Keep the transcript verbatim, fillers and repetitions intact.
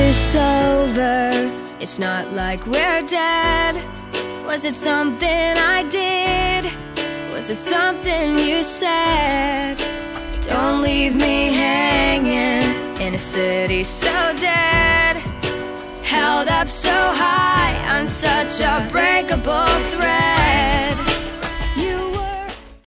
this over? It's not like we're dead. Was it something I did? Was it something you said? Don't leave me hanging in a city so dead, held up so high on such a breakable thread.